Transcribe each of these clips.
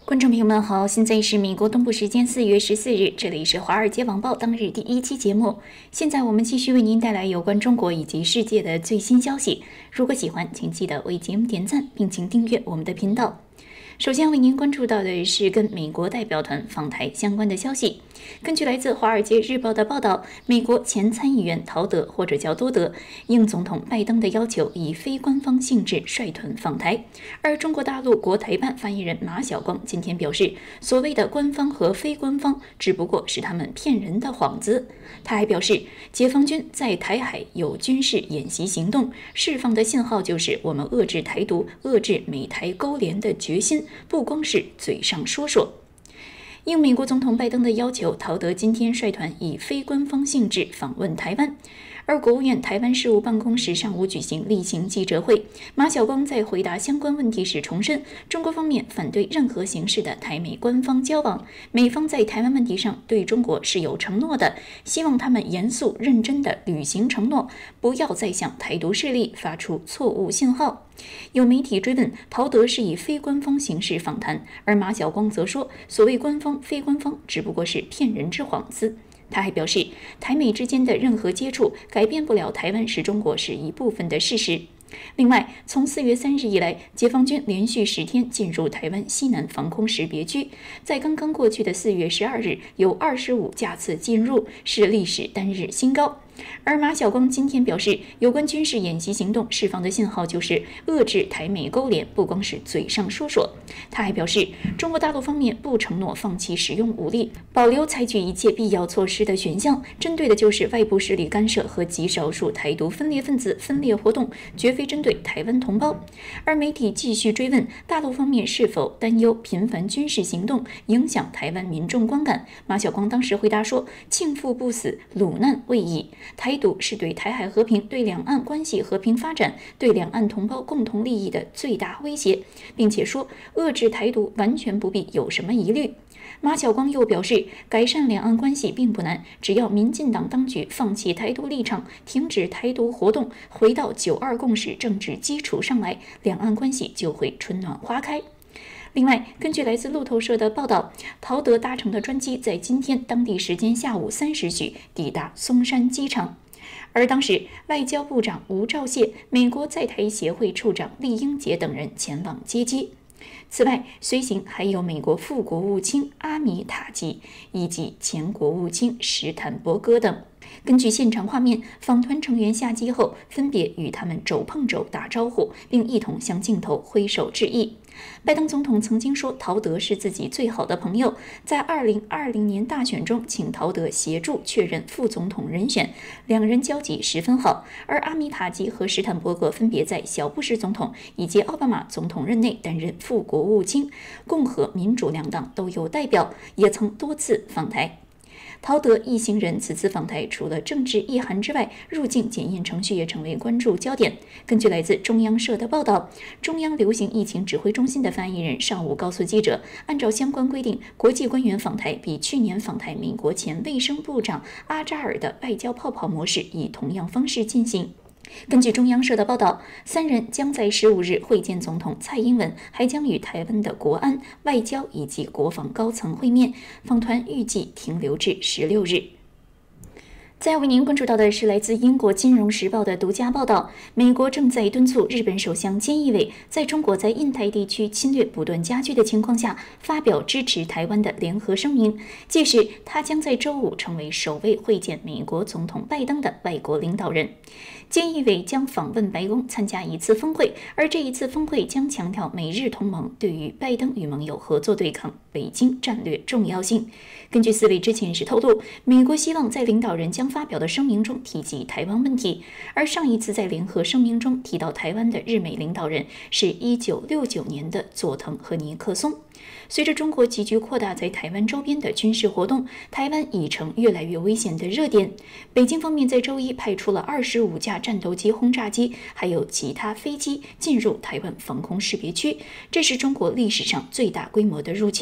观众朋友们好，现在是美国东部时间4月14日，这里是华尔街网报当日第一期节目。现在我们继续为您带来有关中国以及世界的最新消息。如果喜欢，请记得为节目点赞，并请订阅我们的频道。首先为您关注到的是跟美国代表团访台相关的消息。根据来自《华尔街日报》的报道，美国前参议员陶德或者叫多德应总统拜登的要求，以非官方性质率团访台。而中国大陆国台办发言人马晓光今天表示，所谓的官方和非官方只不过是他们骗人的幌子。他还表示，解放军在台海有军事演习行动，释放的信号就是我们遏制台独、遏制美台勾连的决心，不光是嘴上说说。应美国总统拜登的要求，陶德今天率团以非官方性质访问台湾。而国务院台湾事务办公室上午举行例行记者会，马晓光在回答相关问题时重申，中国方面反对任何形式的台美官方交往，美方在台湾问题上对中国是有承诺的，希望他们严肃认真地履行承诺，不要再向台独势力发出错误信号。有媒体追问陶德是以非官方形式访谈，而马晓光则说，所谓官方非官方只不过是骗人之幌子。他还表示，台美之间的任何接触改变不了台湾是中国是一部分的事实。另外，从4月3日以来，解放军连续10天进入台湾西南防空识别区，在刚刚过去的4月12日，有25架次进入，是历史单日新高。而马晓光今天表示，有关军事演习行动释放的信号就是遏制台美勾连，不光是嘴上说说。他还表示，中国大陆方面不承诺放弃使用武力，保留采取一切必要措施的选项，针对的就是外部势力干涉和极少数台独分裂分子分裂活动，绝非针对台湾同胞。而媒体继续追问大陆方面是否担忧频繁军事行动影响台湾民众观感，马晓光当时回答说，庆父不死，鲁难未已。台独是对台海和平、对两岸关系和平发展、对两岸同胞共同利益的最大威胁，并且说遏制台独完全不必有什么疑虑。马晓光又表示，改善两岸关系并不难，只要民进党当局放弃台独立场，停止台独活动，回到9·2共识政治基础上来，两岸关系就会春暖花开。另外，根据来自路透社的报道，陶德搭乘的专机在今天当地时间下午3时许抵达松山机场，而当时外交部长吴钊燮、美国在台协会处长厉英杰等人前往接机。此外，随行还有美国副国务卿阿米塔吉以及前国务卿史坦伯格等。根据现场画面，访团成员下机后分别与他们肘碰肘打招呼，并一同向镜头挥手致意。拜登总统曾经说，陶德是自己最好的朋友，在2020年大选中请陶德协助确认副总统人选，两人交集十分好。而阿米塔吉和史坦伯格分别在小布什总统以及奥巴马总统任内担任副国务卿，共和民主两党都有代表，也曾多次访台。陶德一行人此次访台，除了政治意涵之外，入境检验程序也成为关注焦点。根据来自中央社的报道，中央流行疫情指挥中心的发言人上午告诉记者，按照相关规定，国际官员访台比去年访台美国前卫生部长阿扎尔的外交泡泡模式以同样方式进行。根据中央社的报道，3人将在15日会见总统蔡英文，还将与台湾的国安、外交以及国防高层会面，访团预计停留至16日。再为您关注到的是来自英国《金融时报》的独家报道，美国正在敦促日本首相菅义伟在中国在印太地区侵略不断加剧的情况下，发表支持台湾的联合声明。届时，他将在周五成为首位会见美国总统拜登的外国领导人。菅义伟将访问白宫参加一次峰会，而这一次峰会将强调美日同盟对于拜登与盟友合作对抗北京战略重要性。根据4位知情人士透露，美国希望在领导人将发表的声明中提及台湾问题，而上一次在联合声明中提到台湾的日美领导人是1969年的佐藤和尼克松。随着中国急剧扩大在台湾周边的军事活动，台湾已成越来越危险的热点。北京方面在周一派出了25架战斗机、轰炸机，还有其他飞机进入台湾防空识别区，这是中国历史上最大规模的入侵。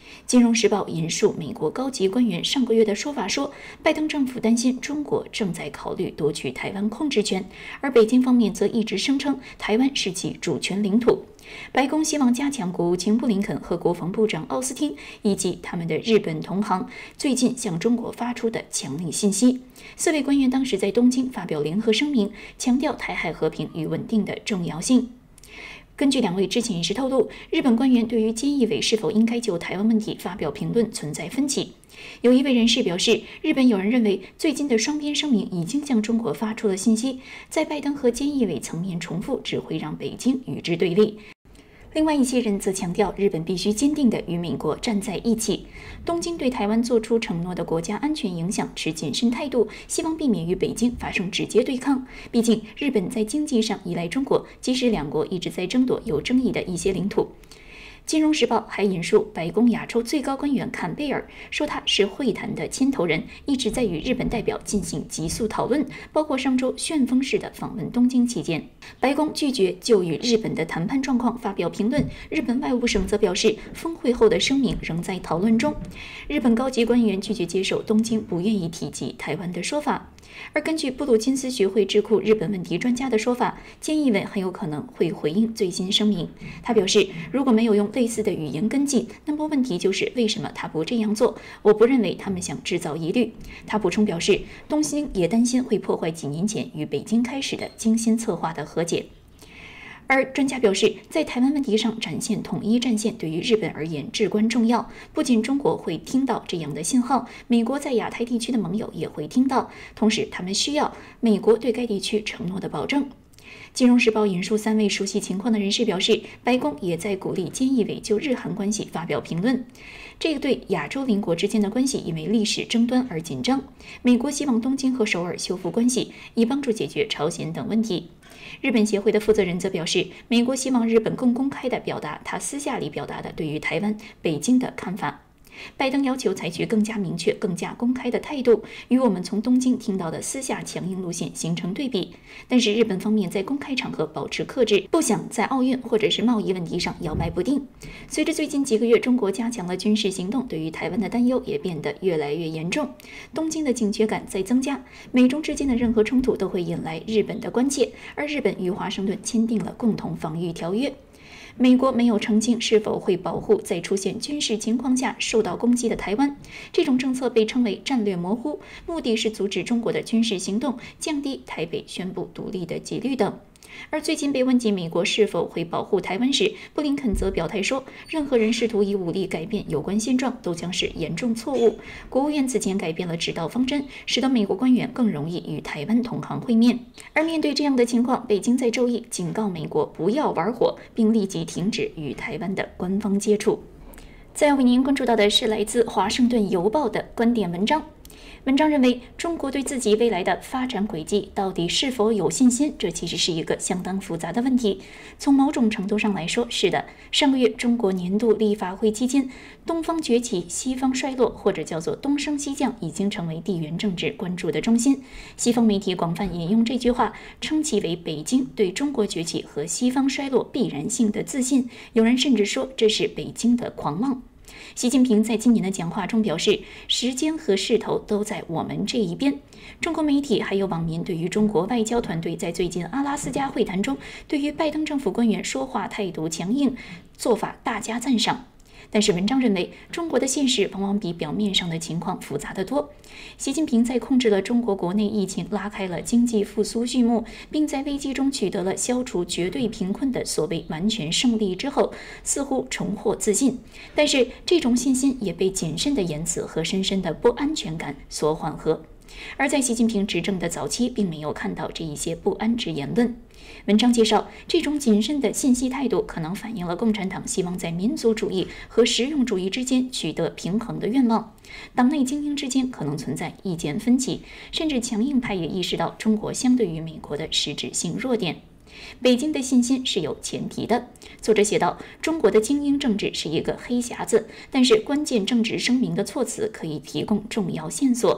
金融时报引述美国高级官员上个月的说法说，拜登政府担心中国正在考虑夺取台湾控制权，而北京方面则一直声称台湾是其主权领土。白宫希望加强国务卿布林肯和国防部长奥斯汀以及他们的日本同行最近向中国发出的强力信息。4位官员当时在东京发表联合声明，强调台海和平与稳定的重要性。根据2位知情人士透露，日本官员对于菅义伟是否应该就台湾问题发表评论存在分歧。有一位人士表示，日本有人认为最近的双边声明已经向中国发出了信息，在拜登和菅义伟层面重复只会让北京与之对立。另外一些人则强调，日本必须坚定地与美国站在一起。东京对台湾做出承诺的国家安全影响持谨慎态度，希望避免与北京发生直接对抗。毕竟，日本在经济上依赖中国，即使两国一直在争夺有争议的一些领土。金融时报还引述白宫亚洲最高官员坎贝尔说，他是会谈的牵头人，一直在与日本代表进行急速讨论，包括上周旋风式的访问东京期间。白宫拒绝就与日本的谈判状况发表评论，日本外务省则表示，峰会后的声明仍在讨论中。日本高级官员拒绝接受东京不愿意提及台湾的说法。而根据布鲁金斯学会智库日本问题专家的说法，菅义伟很有可能会回应最新声明。他表示，如果没有用类似的语言跟进，那么问题就是为什么他不这样做？我不认为他们想制造疑虑。他补充表示，东京也担心会破坏几年前与北京开始的精心策划的和解。而专家表示，在台湾问题上展现统一战线对于日本而言至关重要。不仅中国会听到这样的信号，美国在亚太地区的盟友也会听到，同时他们需要美国对该地区承诺的保证。金融时报引述3位熟悉情况的人士表示，白宫也在鼓励菅义伟就日韩关系发表评论。这个对亚洲邻国之间的关系因为历史争端而紧张。美国希望东京和首尔修复关系，以帮助解决朝鲜等问题。日本协会的负责人则表示，美国希望日本更公开地表达他私下里表达的对于台湾、北京的看法。拜登要求采取更加明确、更加公开的态度，与我们从东京听到的私下强硬路线形成对比。但是日本方面在公开场合保持克制，不想在奥运或者是贸易问题上摇摆不定。随着最近几个月中国加强了军事行动，对于台湾的担忧也变得越来越严重。东京的警觉感在增加，美中之间的任何冲突都会引来日本的关切，而日本与华盛顿签订了共同防御条约。美国没有澄清是否会保护在出现军事情况下受到攻击的台湾，这种政策被称为战略模糊，目的是阻止中国的军事行动，降低台北宣布独立的几率等。而最近被问及美国是否会保护台湾时，布林肯则表态说，任何人试图以武力改变有关现状都将是严重错误。国务院此前改变了指导方针，使得美国官员更容易与台湾同行会面。而面对这样的情况，北京在周一警告美国不要玩火，并立即停止与台湾的官方接触。再要为您关注到的是来自《华盛顿邮报》的观点文章。文章认为，中国对自己未来的发展轨迹到底是否有信心？这其实是一个相当复杂的问题。从某种程度上来说，是的。上个月中国年度立法会期间，东方崛起，西方衰落，或者叫做东升西降，已经成为地缘政治关注的中心。西方媒体广泛引用这句话，称其为北京对中国崛起和西方衰落必然性的自信。有人甚至说，这是北京的狂妄。习近平在今年的讲话中表示，时间和势头都在我们这一边。中国媒体还有网民对于中国外交团队在最近阿拉斯加会谈中对于拜登政府官员说话态度强硬做法大加赞赏。但是文章认为，中国的现实往往比表面上的情况复杂得多。习近平在控制了中国国内疫情，拉开了经济复苏序幕，并在危机中取得了消除绝对贫困的所谓完全胜利之后，似乎重获自信。但是这种信心也被谨慎的言辞和深深的不安全感所缓和。而在习近平执政的早期，并没有看到这一些不安之言论。文章介绍，这种谨慎的信息态度可能反映了共产党希望在民族主义和实用主义之间取得平衡的愿望。党内精英之间可能存在意见分歧，甚至强硬派也意识到中国相对于美国的实质性弱点。北京的信心是有前提的。作者写道，中国的精英政治是一个黑匣子，但是关键政治声明的措辞可以提供重要线索。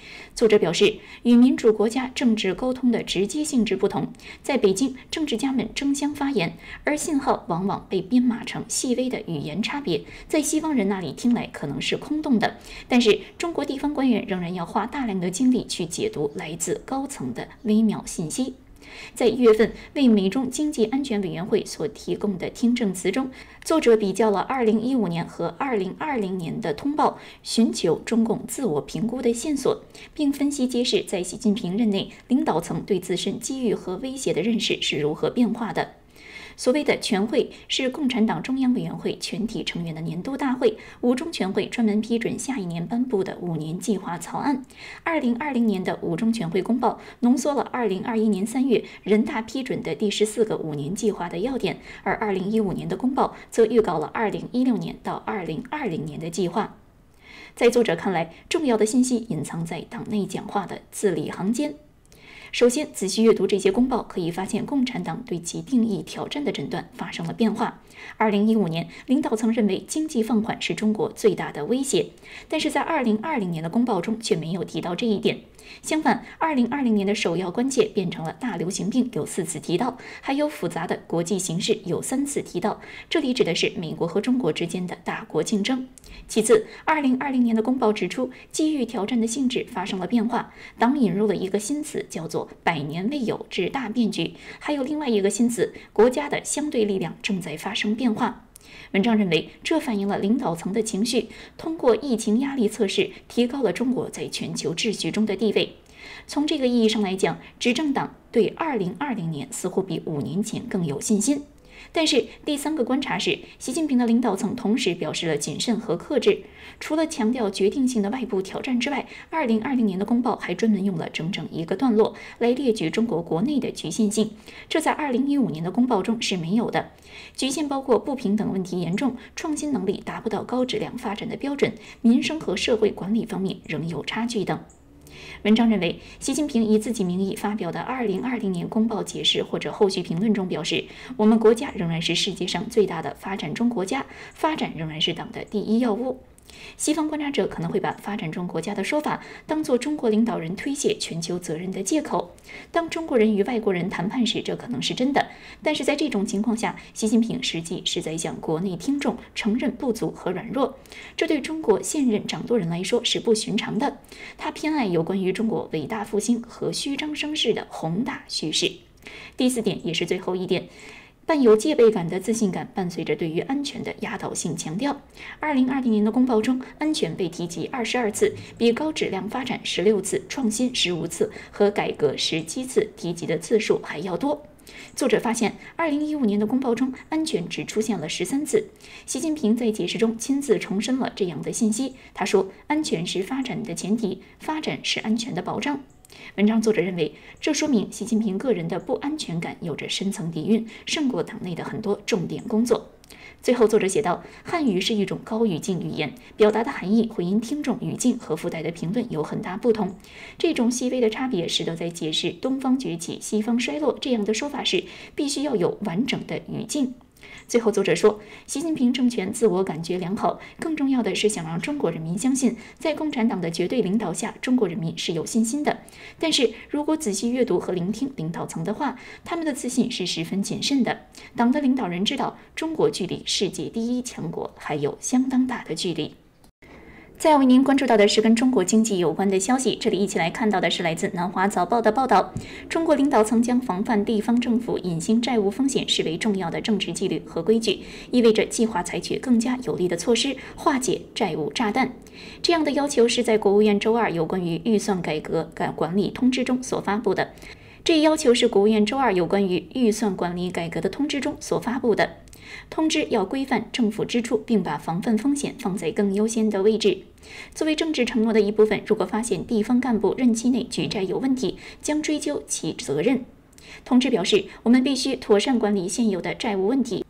作者表示，与民主国家政治沟通的直接性质不同，在北京，政治家们争相发言，而信号往往被编码成细微的语言差别，在西方人那里听来可能是空洞的，但是中国地方官员仍然要花大量的精力去解读来自高层的微妙信息。在1月份为美中经济安全委员会所提供的听证词中，作者比较了2015年和2020年的通报，寻求中共自我评估的线索，并分析揭示在习近平任内领导层对自身机遇和威胁的认识是如何变化的。所谓的全会是共产党中央委员会全体成员的年度大会，五中全会专门批准下一年颁布的5年计划草案。2020年的五中全会公报浓缩了2021年3月人大批准的第14个5年计划的要点，而2015年的公报则预告了2016年到2020年的计划。在作者看来，重要的信息隐藏在党内讲话的字里行间。首先，仔细阅读这些公报，可以发现共产党对其定义挑战的诊断发生了变化。2015年，领导层认为经济放缓是中国最大的威胁，但是在2020年的公报中却没有提到这一点。相反，2020年的首要关切变成了大流行病，有4次提到，还有复杂的国际形势有3次提到，这里指的是美国和中国之间的大国竞争。其次，2020年的公报指出，机遇挑战的性质发生了变化，党引入了一个新词，叫做百年未有之大变局，还有另外一个新词，国家的相对力量正在发生变化。文章认为，这反映了领导层的情绪，通过疫情压力测试，提高了中国在全球秩序中的地位。从这个意义上来讲，执政党对2020年似乎比5年前更有信心。但是第3个观察是，习近平的领导层同时表示了谨慎和克制。除了强调决定性的外部挑战之外，2020年的公报还专门用了整整1个段落来列举中国国内的局限性，这在2015年的公报中是没有的。局限包括不平等问题严重、创新能力达不到高质量发展的标准、民生和社会管理方面仍有差距等。文章认为，习近平以自己名义发表的2020年公报解释或者后续评论中表示，我们国家仍然是世界上最大的发展中国家，发展仍然是党的第一要务。西方观察者可能会把发展中国家的说法当作中国领导人推卸全球责任的借口。当中国人与外国人谈判时，这可能是真的，但是在这种情况下，习近平实际是在向国内听众承认不足和软弱，这对中国现任掌舵人来说是不寻常的。他偏爱有关于中国伟大复兴和虚张声势的宏大叙事。第4点，也是最后一点，伴有戒备感的自信感伴随着对于安全的压倒性强调。2020年的公报中，安全被提及22次，比高质量发展16次、创新15次和改革17次提及的次数还要多。作者发现，2015年的公报中，安全只出现了13次。习近平在解释中亲自重申了这样的信息。他说，安全是发展的前提，发展是安全的保障。文章作者认为，这说明习近平个人的不安全感有着深层底蕴，胜过党内的很多重点工作。最后，作者写道，汉语是一种高语境语言，表达的含义会因听众语境和附带的评论有很大不同。这种细微的差别使得在解释东方崛起、西方衰落这样的说法时，必须要有完整的语境。最后，作者说，习近平政权自我感觉良好，更重要的是想让中国人民相信，在共产党的绝对领导下，中国人民是有信心的。但是如果仔细阅读和聆听领导层的话，他们的自信是十分谨慎的。党的领导人知道，中国距离世界第一强国还有相当大的距离。再要为您关注到的是跟中国经济有关的消息，这里一起来看到的是来自南华早报的报道。中国领导层将防范地方政府隐形债务风险视为重要的政治纪律和规矩，意味着计划采取更加有力的措施化解债务炸弹。这样的要求是在国务院周二有关于预算改革管理通知中所发布的。这一要求是国务院周二有关于预算管理改革的通知中所发布的。通知要规范政府支出，并把防范风险放在更优先的位置。作为政治承诺的一部分，如果发现地方干部任期内举债有问题，将追究其责任。通知表示，我们必须妥善管理现有的债务问题，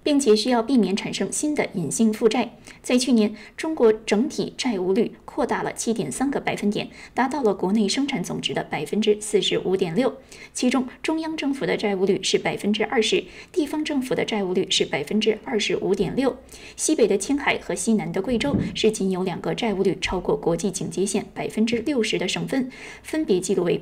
并且需要避免产生新的隐性负债。在去年，中国整体债务率扩大了7.3个百分点，达到了国内生产总值的45.6%。其中，中央政府的债务率是20%，地方政府的债务率是25.6%。西北的青海和西南的贵州是仅有2个债务率超过国际警戒线60%的省份，分别记录为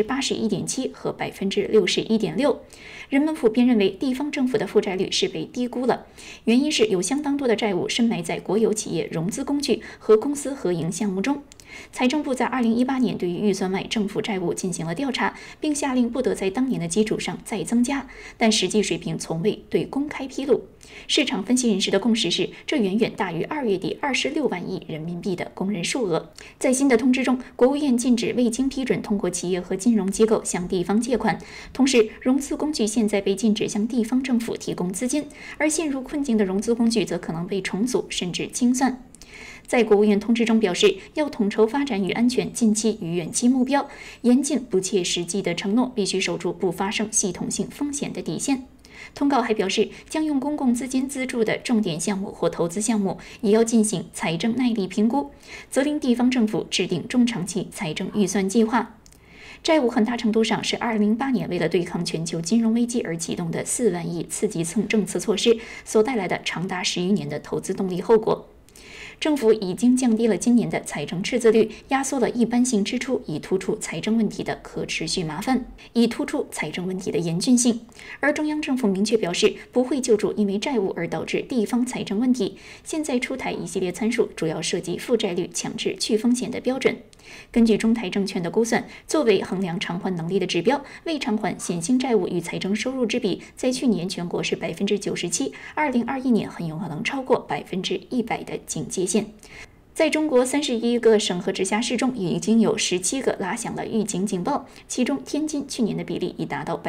81.7%和61.6%。人们普遍认为地方政府的负债率是被低估了，原因是有相当多的债务深埋在国有企业融资工具和公司合营项目中。财政部在2018年对于预算外政府债务进行了调查，并下令不得在当年的基础上再增加，但实际水平从未对公开披露。市场分析人士的共识是，这远远大于2月底26万亿人民币的公认数额。在新的通知中，国务院禁止未经批准通过企业和金融机构向地方借款，同时融资工具现在被禁止向地方政府提供资金，而陷入困境的融资工具则可能被重组甚至清算。在国务院通知中表示，要统筹发展与安全近期与远期目标，严禁不切实际的承诺，必须守住不发生系统性风险的底线。通告还表示，将用公共资金资助的重点项目或投资项目，也要进行财政耐力评估，责令地方政府制定中长期财政预算计划。债务很大程度上是2008年为了对抗全球金融危机而启动的4万亿刺激政策措施所带来的长达10余年的投资动力后果。政府已经降低了今年的财政赤字率，压缩了一般性支出，以突出财政问题的可持续麻烦，以突出财政问题的严峻性。而中央政府明确表示，不会救助因为债务而导致地方财政问题。现在出台一系列参数，主要涉及负债率强制去风险的标准。根据中台证券的估算，作为衡量偿还能力的指标，未偿还显性债务与财政收入之比，在去年全国是97%，2021年很有可能超过100%的警戒线。在中国31个省和直辖市中，已经有17个拉响了预警警报，其中天津去年的比例已达到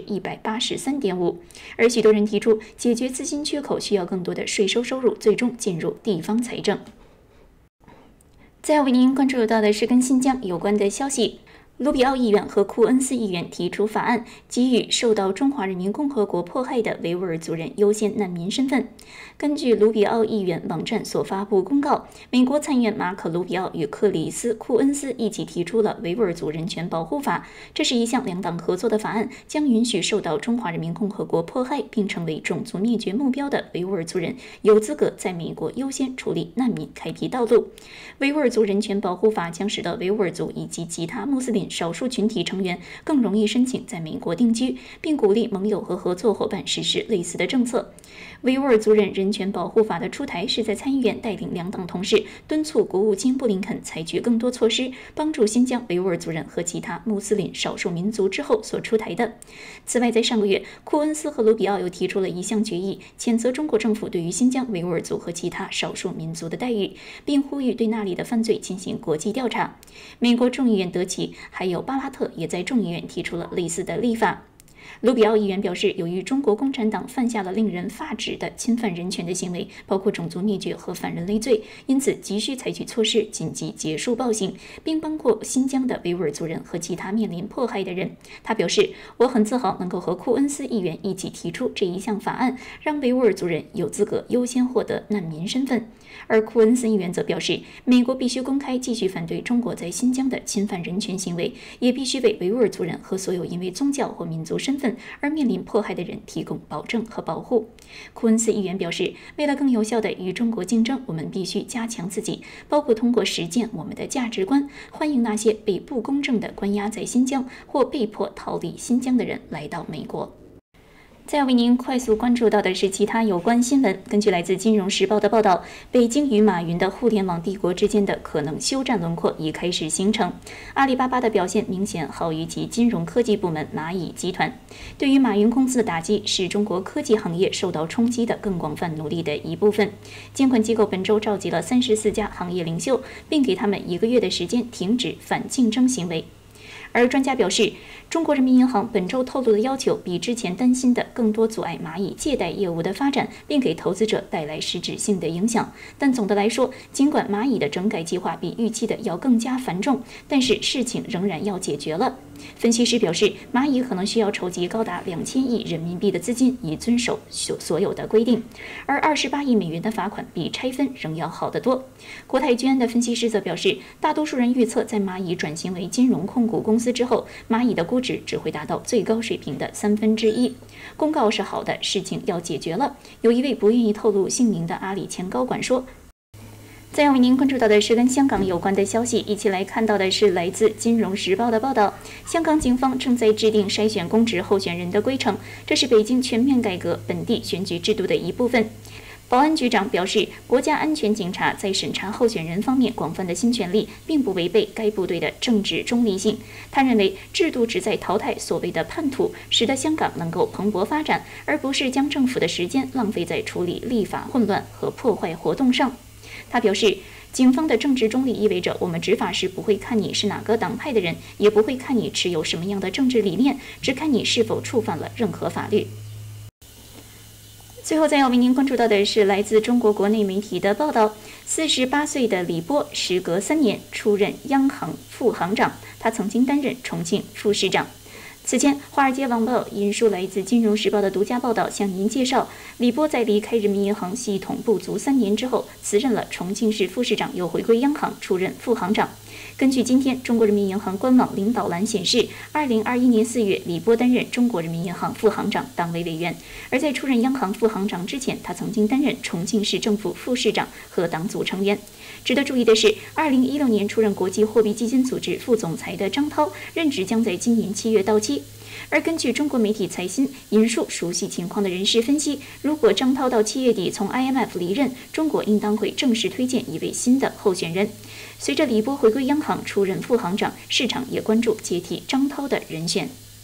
183.5%。而许多人提出，解决资金缺口需要更多的税收收入，最终进入地方财政。再要为您关注到的是跟新疆有关的消息。卢比奥议员和库恩斯议员提出法案，给予受到中华人民共和国迫害的维吾尔族人优先难民身份。根据卢比奥议员网站所发布公告，美国参议员马可·卢比奥与克里斯·库恩斯一起提出了维吾尔族人权保护法。这是一项两党合作的法案，将允许受到中华人民共和国迫害并成为种族灭绝目标的维吾尔族人有资格在美国优先处理难民开辟道路。维吾尔族人权保护法将使得维吾尔族以及其他穆斯林少数群体成员更容易申请在美国定居，并鼓励盟友和合作伙伴实施类似的政策。维吾尔族人权保护法的出台是在参议院带领两党同事敦促国务卿布林肯采取更多措施，帮助新疆维吾尔族人和其他穆斯林少数民族之后所出台的。此外，在上个月，库恩斯和卢比奥又提出了一项决议，谴责中国政府对于新疆维吾尔族和其他少数民族的待遇，并呼吁对那里的犯罪进行国际调查。美国众议院德奇还有巴拉特也在众议院提出了类似的立法。卢比奥议员表示，由于中国共产党犯下了令人发指的侵犯人权的行为，包括种族灭绝和反人类罪，因此急需采取措施紧急结束暴行，并包括新疆的维吾尔族人和其他面临迫害的人。他表示，我很自豪能够和库恩斯议员一起提出这一项法案，让维吾尔族人有资格优先获得难民身份。而库恩斯议员则表示，美国必须公开继续反对中国在新疆的侵犯人权行为，也必须为维吾尔族人和所有因为宗教或民族身份而面临迫害的人提供保证和保护。库恩斯议员表示，为了更有效地与中国竞争，我们必须加强自己，包括通过实践我们的价值观，欢迎那些被不公正地关押在新疆或被迫逃离新疆的人来到美国。再要为您快速关注到的是其他有关新闻。根据来自《金融时报》的报道，北京与马云的互联网帝国之间的可能休战轮廓已开始形成。阿里巴巴的表现明显好于其金融科技部门蚂蚁集团。对于马云公司的打击，是中国科技行业受到冲击的更广泛努力的一部分。监管机构本周召集了34家行业领袖，并给他们1个月的时间停止反竞争行为。而专家表示，中国人民银行本周透露的要求比之前担心的更多阻碍蚂蚁借贷业务的发展，并给投资者带来实质性的影响。但总的来说，尽管蚂蚁的整改计划比预期的要更加繁重，但是事情仍然要解决了。 分析师表示，蚂蚁可能需要筹集高达2000亿人民币的资金，以遵守所有的规定，而28亿美元的罚款比拆分仍要好得多。国泰君安的分析师则表示，大多数人预测，在蚂蚁转型为金融控股公司之后，蚂蚁的估值只会达到最高水平的1/3。公告是好的，事情要解决了。有一位不愿意透露姓名的阿里前高管说。再要为您关注到的是跟香港有关的消息，一起来看到的是来自《金融时报》的报道。香港警方正在制定筛选公职候选人的规程，这是北京全面改革本地选举制度的一部分。保安局长表示，国家安全警察在审查候选人方面广泛的新权利，并不违背该部队的政治中立性。他认为，制度旨在淘汰所谓的叛徒，使得香港能够蓬勃发展，而不是将政府的时间浪费在处理立法混乱和破坏活动上。他表示，警方的政治中立意味着我们执法时不会看你是哪个党派的人，也不会看你持有什么样的政治理念，只看你是否触犯了任何法律。最后再要为您关注到的是来自中国国内媒体的报道，48岁的李波时隔3年出任央行副行长，他曾经担任重庆副市长。此前，《华尔街网报》引述来自《金融时报》的独家报道，向您介绍，李波在离开人民银行系统不足3年之后，辞任了重庆市副市长，又回归央行出任副行长。根据今天中国人民银行官网领导栏显示，2021年4月，李波担任中国人民银行副行长、党委委员。而在出任央行副行长之前，他曾经担任重庆市政府副市长和党组成员。值得注意的是，2016年出任国际货币基金组织副总裁的张涛任职将在今年7月到期。而根据中国媒体财新引述熟悉情况的人士分析，如果张涛到7月底从 IMF 离任，中国应当会正式推荐一位新的候选人。随着李波回归央行出任副行长，市场也关注接替张涛的人选。